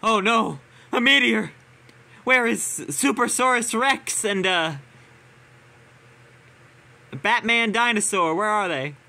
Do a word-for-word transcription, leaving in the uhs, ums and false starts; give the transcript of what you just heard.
Oh no! A meteor! Where is Supersaurus Rex and, uh... Batman Dinosaur? Where are they?